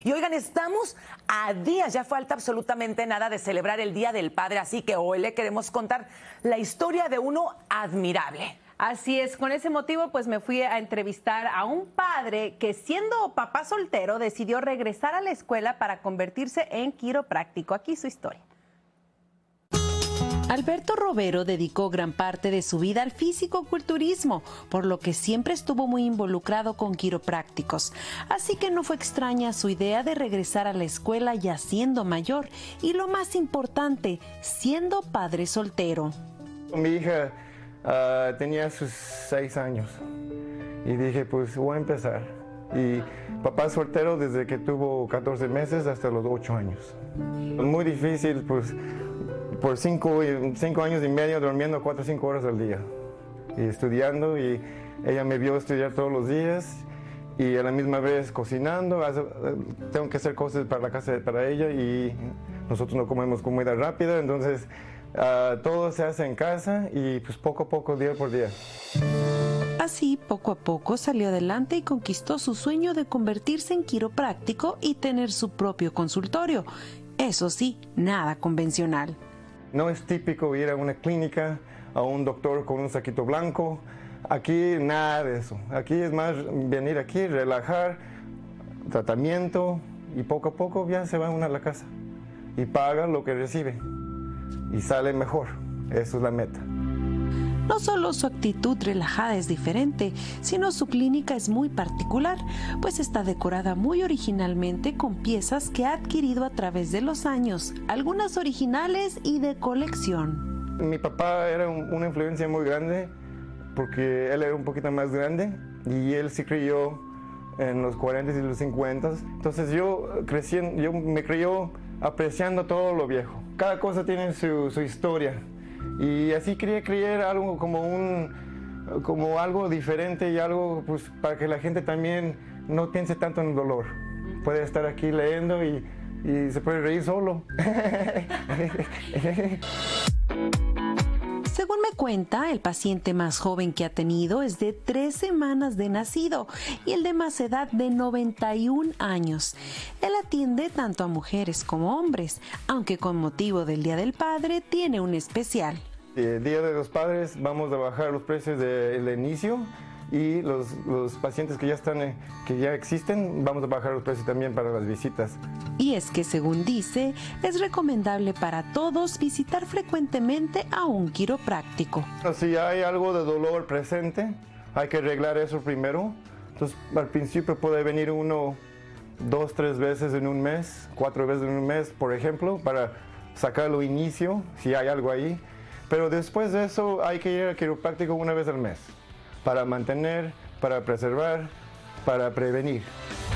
Y oigan, estamos a días, ya falta absolutamente nada de celebrar el Día del Padre, así que hoy le queremos contar la historia de uno admirable. Así es, con ese motivo pues me fui a entrevistar a un padre que siendo papá soltero decidió regresar a la escuela para convertirse en quiropráctico. Aquí su historia. Alberto Robero dedicó gran parte de su vida al físico-culturismo, por lo que siempre estuvo muy involucrado con quiroprácticos. Así que no fue extraña su idea de regresar a la escuela ya siendo mayor y, lo más importante, siendo padre soltero. Mi hija tenía sus 6 años y dije, pues voy a empezar. Y papá soltero desde que tuvo 14 meses hasta los 8 años. Muy difícil, pues por 5 años y medio durmiendo 4 o 5 horas al día y estudiando, y ella me vio estudiar todos los días y a la misma vez cocinando. Tengo que hacer cosas para la casa para ella y nosotros no comemos comida rápida, entonces todo se hace en casa y pues poco a poco, día por día. Así, poco a poco salió adelante y conquistó su sueño de convertirse en quiropráctico y tener su propio consultorio. Eso sí, nada convencional. No es típico ir a una clínica, a un doctor con un saquito blanco. Aquí nada de eso. Aquí es más venir aquí, relajar, tratamiento, y poco a poco ya se va uno a la casa y paga lo que recibe y sale mejor. Eso es la meta. No solo su actitud relajada es diferente, sino su clínica es muy particular, pues está decorada muy originalmente con piezas que ha adquirido a través de los años, algunas originales y de colección. Mi papá era una influencia muy grande porque él era un poquito más grande y él se crió en los 40 y los 50. Entonces yo me crió apreciando todo lo viejo. Cada cosa tiene su historia. Y así quería crear algo como algo diferente y algo pues para que la gente también no piense tanto en el dolor. Puede estar aquí leyendo y se puede reír solo. Según me cuenta, el paciente más joven que ha tenido es de 3 semanas de nacido y el de más edad de 91 años. Él atiende tanto a mujeres como hombres, aunque con motivo del Día del Padre tiene un especial. El Día de los Padres vamos a bajar los precios del inicio y los pacientes que ya existen, vamos a bajar los precios también para las visitas. Y es que, según dice, es recomendable para todos visitar frecuentemente a un quiropráctico. Si hay algo de dolor presente, hay que arreglar eso primero. Entonces, al principio puede venir uno 2, 3 veces en un mes, 4 veces en un mes, por ejemplo, para sacarlo inicio, si hay algo ahí. Pero después de eso hay que ir al quiropráctico una vez al mes, para mantener, para preservar, para prevenir.